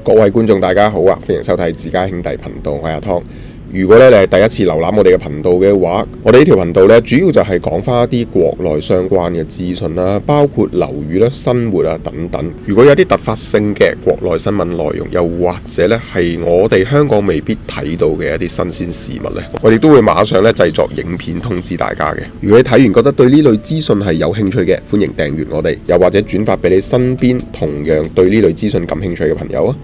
各位觀眾大家好啊，歡迎收睇自家兄弟頻道，我係阿湯。如果咧你係第一次瀏覽我哋嘅頻道嘅話，我哋呢條頻道咧主要就係講翻一啲國內相關嘅資訊啦，包括樓宇啦、生活啊等等。如果有啲突發性嘅國內新聞內容，又或者咧係我哋香港未必睇到嘅一啲新鮮事物咧，我哋都會馬上咧製作影片通知大家嘅。如果你睇完覺得對呢類資訊係有興趣嘅，歡迎訂閱我哋，又或者轉發俾你身邊同樣對呢類資訊感興趣嘅朋友啊！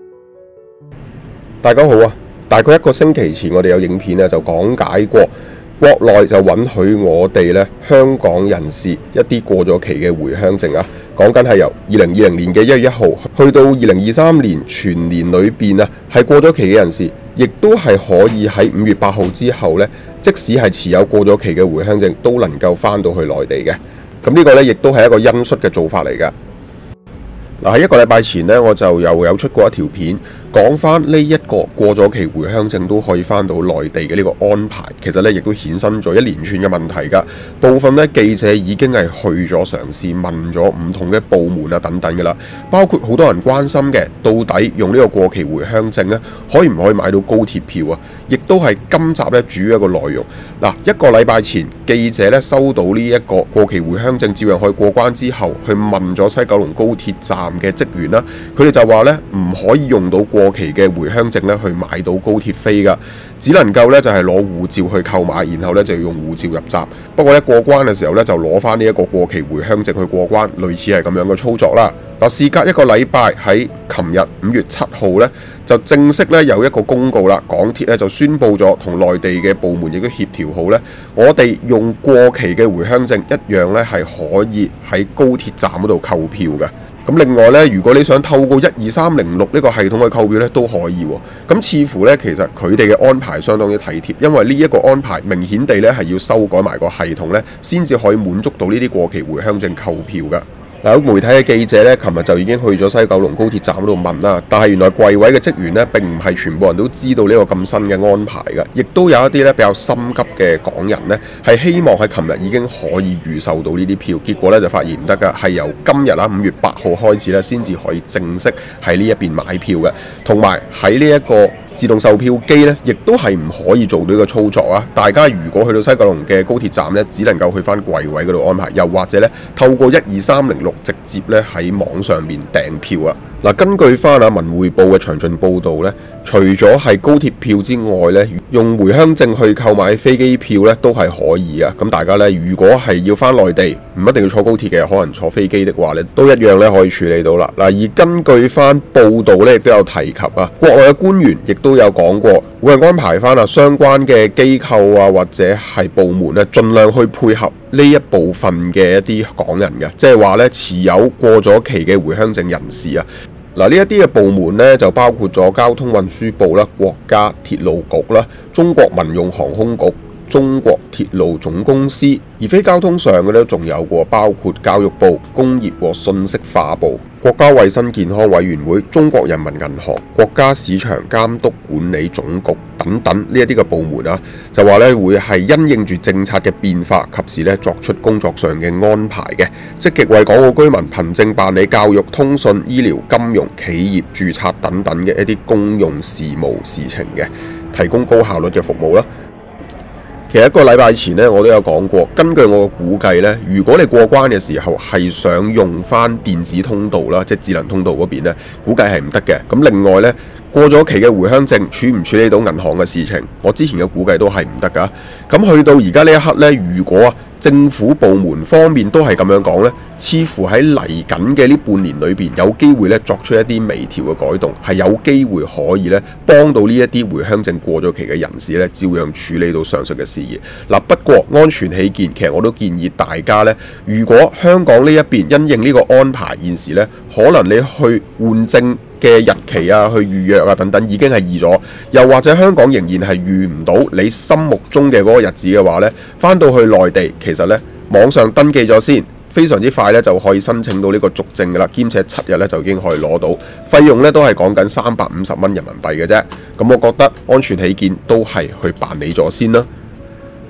大家好啊！大概1個星期前，我哋有影片咧就講解過，國內就允許我哋咧香港人士一啲過咗期嘅回鄉證啊，講緊係由2020年嘅1月1號去到2023年全年裏邊啊，係過咗期嘅人士，亦都係可以喺5月8號之後咧，即使係持有過咗期嘅回鄉證，都能夠翻到去內地嘅。咁呢個咧亦都係一個恩恤嘅做法嚟㗎。嗱，喺1個禮拜前呢，我就又有出過一條片，講翻呢一個過咗期回鄉證都可以翻到內地嘅呢個安排，其實咧亦都衍生咗一連串嘅問題㗎。部分咧記者已經係去咗嘗試問咗唔同嘅部門啊等等㗎啦，包括好多人關心嘅，到底用呢個過期回鄉證咧，可以唔可以買到高鐵票啊？亦都係今集咧主要一個內容。嗱，1個禮拜前記者咧收到呢一個過期回鄉證照樣可以過關之後，去問咗西九龍高鐵站嘅職員啦，佢哋就話咧唔可以用到過期嘅回鄉證咧去買到高鐵飛噶，只能夠咧就係攞護照去購買，然後咧就要用護照入閘。不過咧過關嘅時候咧就攞翻呢一個過期回鄉證去過關，類似係咁樣嘅操作啦。嗱，事隔1個禮拜，喺琴日5月7號咧就正式咧有一個公告啦，港鐵咧就宣布咗同內地嘅部門亦都協調好咧，我哋用過期嘅回鄉證一樣咧係可以喺高鐵站嗰度購票嘅。咁另外咧，如果你想透過12306呢個系統去購票咧，都可以喎。咁似乎咧，其實佢哋嘅安排相當之體貼，因為呢一個安排明顯地咧係要修改埋個系統咧，先至可以滿足到呢啲過期回鄉證購票㗎。嗱，有媒體嘅記者咧，琴日就已經去咗西九龍高鐵站嗰度問啦，但係原來櫃位嘅職員咧並唔係全部人都知道呢個咁新嘅安排㗎，亦都有一啲咧比較心急嘅港人咧係希望喺琴日已經可以預售到呢啲票，結果咧就發現唔得㗎，係由今日5月8號開始咧先至可以正式喺呢一邊買票嘅，同埋喺呢一個自動售票機咧，亦都係唔可以做到呢個操作啊！大家如果去到西九龍嘅高鐵站咧，只能夠去翻櫃位嗰度安排，又或者咧透過12306直接咧喺網上面訂票啊！嗱，根據翻文匯報嘅詳盡報導咧，除咗係高鐵票之外咧，用回鄉證去購買飛機票咧都係可以啊！咁大家咧如果係要翻內地，唔一定要坐高鐵嘅，可能坐飛機的話咧，都一樣咧可以處理到啦。嗱，而根據翻報導咧，亦都有提及啊，國內嘅官員亦都有講過，會係安排翻相關嘅機構啊或者係部門咧，盡量去配合呢一部分嘅一啲港人嘅，即係話咧持有過咗期嘅回鄉證人士啊。嗱，呢一啲嘅部門咧就包括咗交通運輸部啦、國家鐵路局啦、中國民用航空局、中國鐵路總公司，而非交通上嘅咧，仲有過包括教育部、工業和信息化部、國家衛生健康委員會、中國人民銀行、國家市場監督管理總局等等呢一啲嘅部門啊，就話咧會係因應住政策嘅變化，及時咧作出工作上嘅安排嘅，積極為港澳居民憑證辦理教育、通訊、醫療、金融、企業註冊等等嘅一啲公用事務事情嘅，提供高效率嘅服務啦。其實1個禮拜前咧，我都有講過，根據我嘅估計咧，如果你過關嘅時候係想用翻電子通道啦，即係智能通道嗰邊咧，估計係唔得嘅。咁另外咧，過咗期嘅回鄉證處唔處理到銀行嘅事情，我之前嘅估計都係唔得㗎。咁去到而家呢一刻咧，如果政府部門方面都係咁樣講咧，似乎喺嚟緊嘅呢半年裏邊有機會咧作出一啲微調嘅改動，係有機會可以咧幫到呢一啲回鄉證過咗期嘅人士咧，照樣處理到上述嘅事宜。嗱，不過安全起見，其實我都建議大家咧，如果香港呢一邊因應呢個安排，現時咧可能你去換證嘅日期啊，去預約啊等等已經係易咗，又或者香港仍然係預唔到你心目中嘅嗰個日子嘅話咧，翻到去內地其實咧網上登記咗先，非常之快咧就可以申請到呢個續證㗎啦，兼且7日咧就已經可以攞到，費用咧都係講緊350蚊人民幣嘅啫。咁我覺得安全起見都係去辦理咗先啦。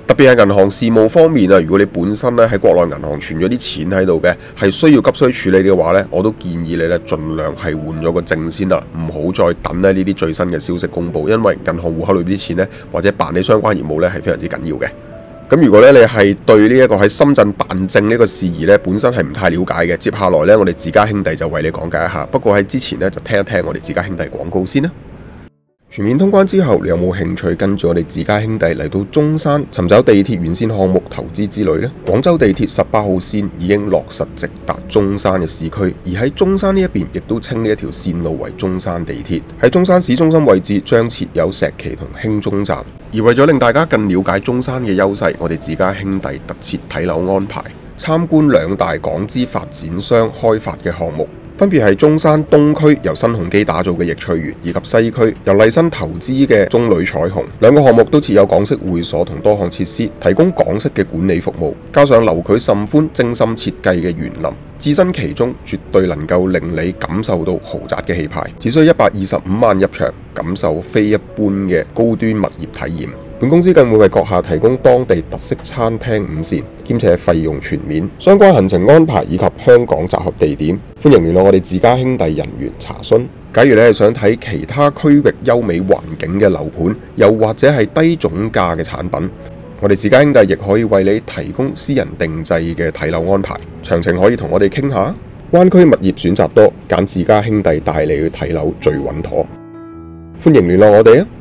特別係銀行事務方面啊，如果你本身咧喺國內銀行存咗啲錢喺度嘅，係需要急需處理嘅話咧，我都建議你咧盡量係換咗個證先啦，唔好再等咧呢啲最新嘅消息公佈，因為銀行戶口裏邊啲錢咧或者辦理相關業務咧係非常之緊要嘅。咁如果咧你係對呢一個喺深圳辦證呢個事宜咧本身係唔太了解嘅，接下來咧我哋自家兄弟就為你講解一下。不過喺之前咧就聽一聽我哋自家兄弟廣告先啦。全面通關之後，你有冇興趣跟住我哋自家兄弟嚟到中山尋找地鐵沿線項目投資之旅呢？廣州地鐵18號線已經落實直達中山嘅市區，而喺中山呢一邊亦都稱呢一條線路為中山地鐵。喺中山市中心位置將設有石岐同興中站。而為咗令大家更了解中山嘅優勢，我哋自家兄弟特設睇樓安排，參觀2大港資發展商開發嘅項目。分別係中山東區由新鴻基打造嘅逸翠園，以及西區由麗新投資嘅中旅彩虹。2個項目都設有港式會所同多項設施，提供港式嘅管理服務，加上樓距甚寬、精心設計嘅園林，置身其中絕對能夠令你感受到豪宅嘅氣派。只需125萬入場，感受非一般嘅高端物業體驗。本公司更會為閣下提供當地特色餐廳5膳，兼且費用全免。相關行程安排以及香港集合地點，歡迎聯絡我哋自家兄弟人員查詢。假如你係想睇其他區域優美環境嘅樓盤，又或者係低總價嘅產品，我哋自家兄弟亦可以為你提供私人定製嘅睇樓安排。詳情可以同我哋傾下。灣區物業選擇多，揀自家兄弟帶你去睇樓最穩妥。歡迎聯絡我哋啊！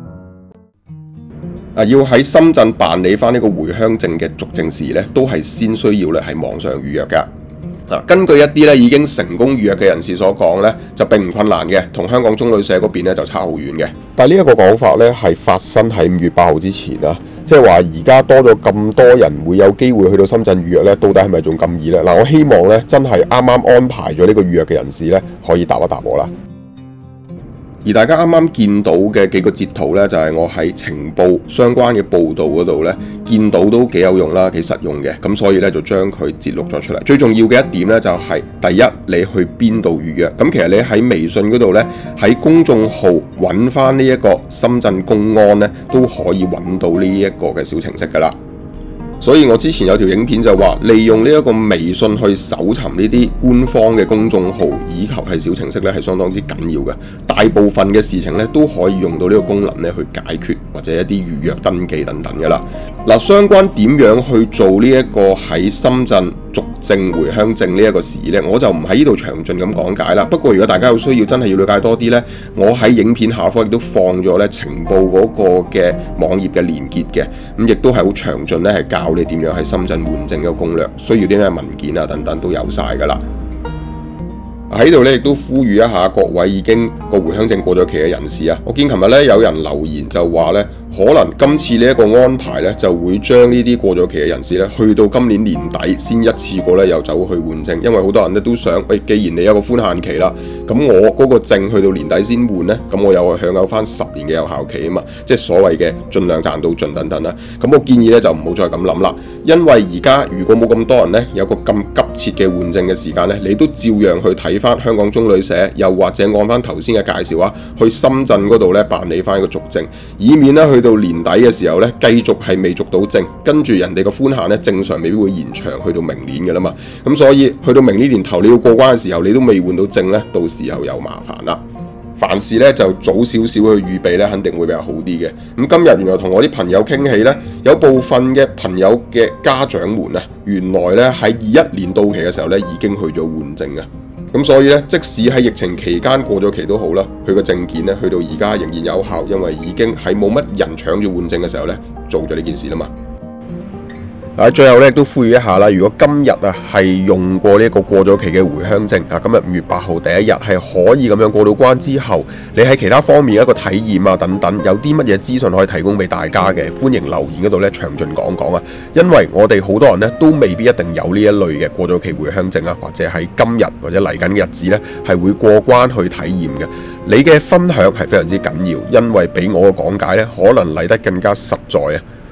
要喺深圳辦理翻呢個回鄉證嘅續證時咧，都係先需要咧係網上預約噶。根據一啲咧已經成功預約嘅人士所講咧，就並唔困難嘅，同香港中旅社嗰邊咧就差好遠嘅。但係呢一個講法咧係發生喺5月8號之前啊，即係話而家多咗咁多人會有機會去到深圳預約咧，到底係咪仲咁易咧？我希望咧真係啱啱安排咗呢個預約嘅人士咧，可以答一答我啦。而大家啱啱見到嘅幾個截圖呢，就係我喺情報相關嘅報導嗰度呢，見到都幾有用啦，幾實用嘅，咁所以呢，就將佢節錄咗出嚟。最重要嘅一點呢，就係第一，你去邊度預約？咁其實你喺微信嗰度呢，喺公眾號揾翻呢一個深圳公安呢，都可以揾到呢一個嘅小程式噶啦。所以我之前有條影片就話，利用呢一個微信去搜尋呢啲官方嘅公眾號以及係小程式咧，係相當之緊要嘅。大部分嘅事情咧都可以用到呢個功能咧去解決，或者一啲預約登記等等嘅啦。嗱，相關點樣去做呢一個喺深圳續證回鄉證呢一個事宜咧，我就唔喺呢度詳盡咁講解啦。不過如果大家有需要，真係要了解多啲咧，我喺影片下方亦都放咗咧情報嗰個嘅網頁嘅連結嘅，咁亦都係好詳盡咧，係教你點樣喺深圳換證嘅攻略，需要啲咩文件啊等等都有晒噶啦。喺度咧亦都呼籲一下各位已經個回鄉證過咗期嘅人士啊，我見琴日咧有人留言就話咧，可能今次呢一個安排咧就會將呢啲過咗期嘅人士咧去到今年年底先一次過咧又走去換證，因為好多人咧都想，既然你有個寬限期啦，咁我嗰個證去到年底先換咧，咁我又享有翻10年嘅有效期啊嘛，即係所謂嘅盡量賺到盡等等啦。咁我建議咧就唔好再咁諗啦，因為而家如果冇咁多人咧有個咁急切嘅換證嘅時間咧，你都照樣去睇翻香港中旅社，又或者按翻頭先嘅介紹啊，去深圳嗰度咧辦理翻一個續證，以免咧去到年底嘅時候咧，繼續係未續到證，跟住人哋個寬限咧正常未必會延長去到明年嘅啦嘛。咁所以去到明年年頭你要過關嘅時候，你都未換到證咧，到時候有麻煩啦。凡事咧就早少少去預備咧，肯定會比較好啲嘅。咁今日原來同我啲朋友傾起咧，有部分嘅朋友嘅家長們啊，原來咧喺21年到期嘅時候咧已經去咗換證啊。咁所以咧，即使喺疫情期間過咗期都好啦，佢個證件咧去到而家仍然有效，因為已經喺冇乜人搶住換證嘅時候咧做咗呢件事啦嘛。最後咧都呼籲一下啦，如果今日係用過呢一個過咗期嘅回鄉證啊，今日5月8號第一日係可以咁樣過到關之後，你喺其他方面一個體驗啊等等，有啲乜嘢資訊可以提供俾大家嘅，歡迎留言嗰度咧詳盡講講啊。因為我哋好多人咧都未必一定有呢一類嘅過咗期回鄉證啊，或者喺今日或者嚟緊嘅日子咧係會過關去體驗嘅。你嘅分享係非常之緊要，因為俾我嘅講解咧可能嚟得更加實在啊。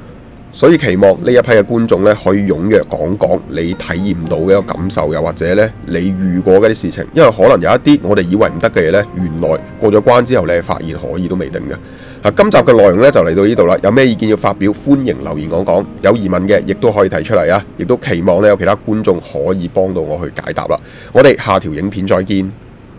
所以期望呢一批嘅觀眾咧可以踴躍講講你體驗到嘅一個感受，又或者咧你遇過嘅啲事情，因為可能有一啲我哋以為唔得嘅嘢咧，原來過咗關之後咧發現可以都未定嘅。今集嘅內容咧就嚟到呢度啦，有咩意見要發表，歡迎留言講講，有疑問嘅亦都可以提出嚟啊，亦都期望咧有其他觀眾可以幫到我去解答啦。我哋下條影片再見。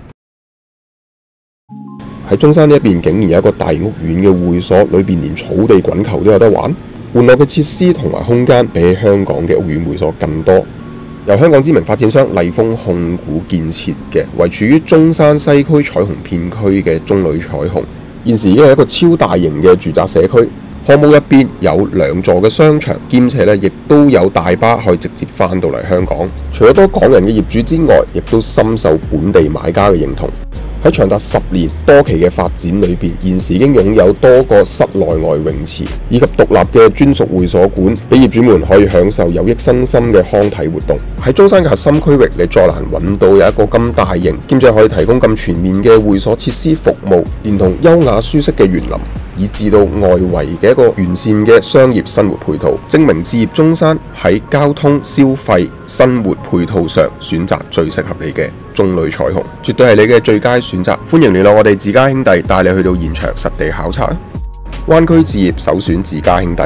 喺中山呢一邊竟然有一個大屋苑嘅會所，裏邊連草地滾球都有得玩，玩樂嘅設施同埋空間比起香港嘅屋苑會所更多。由香港知名發展商麗豐控股建設嘅，位處於中山西區彩虹片區嘅中旅彩虹，現時已經係一個超大型嘅住宅社區。項目入邊有2座嘅商場，兼且咧亦都有大巴可以直接翻到嚟香港。除咗多港人嘅業主之外，亦都深受本地買家嘅認同。喺長達10年多期嘅發展裏邊，現時已經擁有多個室內外泳池以及獨立嘅專屬會所館，俾業主們可以享受有益身心嘅康體活動。喺中山嘅核心區域，你再難揾到有一個咁大型，兼且可以提供咁全面嘅會所設施服務，連同優雅舒適嘅園林，以至到外圍嘅一個完善嘅商業生活配套，證明置業中山喺交通、消費、生活配套上選擇最適合你嘅中旅彩虹，絕對係你嘅最佳選擇。歡迎聯絡我哋自家兄弟，帶你去到現場實地考察。灣區置業首選自家兄弟。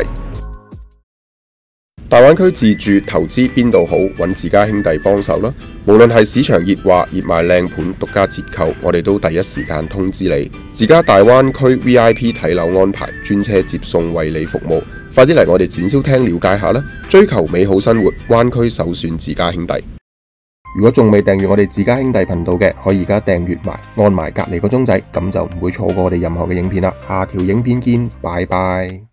大灣區自住投資邊度好，揾自家兄弟幫手啦。無論係市場熱話、熱賣靚盤、獨家折扣，我哋都第一時間通知你。自家大灣區 VIP 睇樓安排，專車接送為你服務。快啲嚟我哋展銷廳了解下啦！追求美好生活，灣區首選自家兄弟。如果仲未訂閱我哋自家兄弟頻道嘅，可以而家訂閱埋，按埋隔離個鐘仔，咁就唔會錯過我哋任何嘅影片啦。下條影片見，拜拜。